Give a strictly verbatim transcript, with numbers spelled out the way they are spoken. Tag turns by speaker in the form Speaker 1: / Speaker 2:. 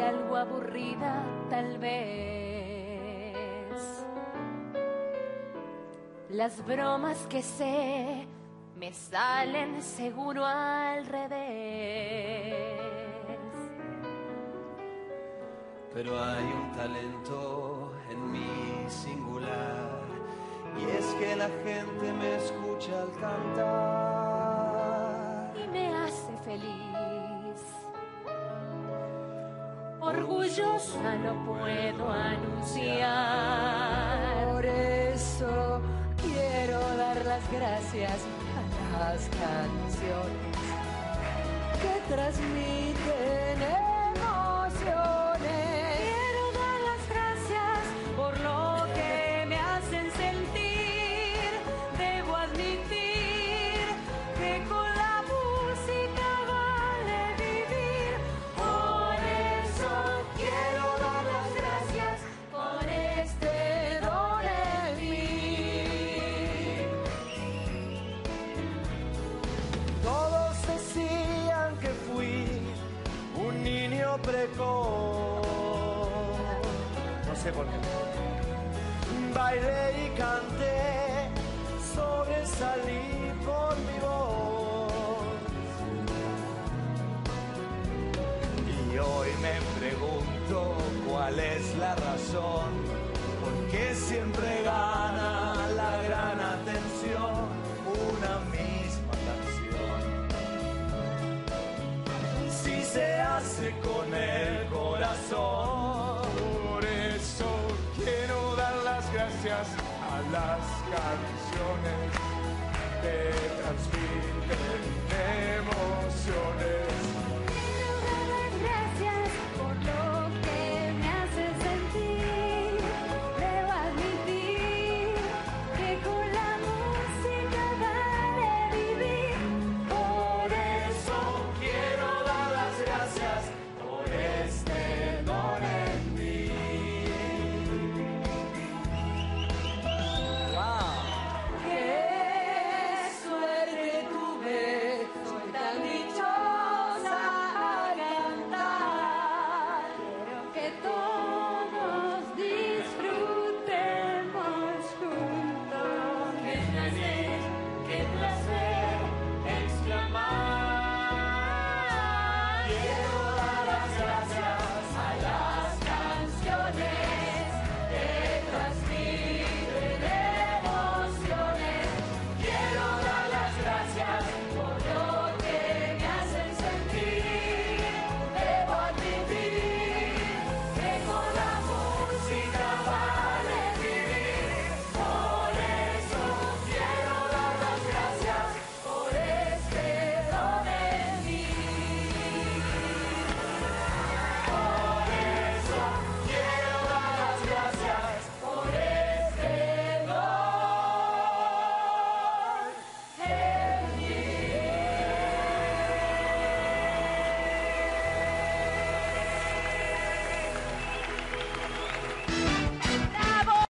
Speaker 1: y algo aburrida tal vez. Las bromas que sé me salen seguro al revés.
Speaker 2: Pero hay un talento en mí singular, y es que la gente me escucha al cantar
Speaker 1: y me hace feliz. Orgullosa lo puedo anunciar.
Speaker 3: Por eso quiero dar las gracias a las canciones que transmiten emociones.
Speaker 1: Quiero dar las gracias por lo que me hacen sentir. Debo admitir que con la música vale vivir. Por eso quiero dar las gracias por este don en mí.
Speaker 2: Todos decían que fui un niño precoz, no sé por qué. Bailé y canté, sobresalí por mi voz. Y hoy me pregunto cuál es la razón, por qué siempre gana la gran atención una misma canción. Si se hace con el corazón. Por eso quiero dar las gracias a las canciones que transmiten emociones.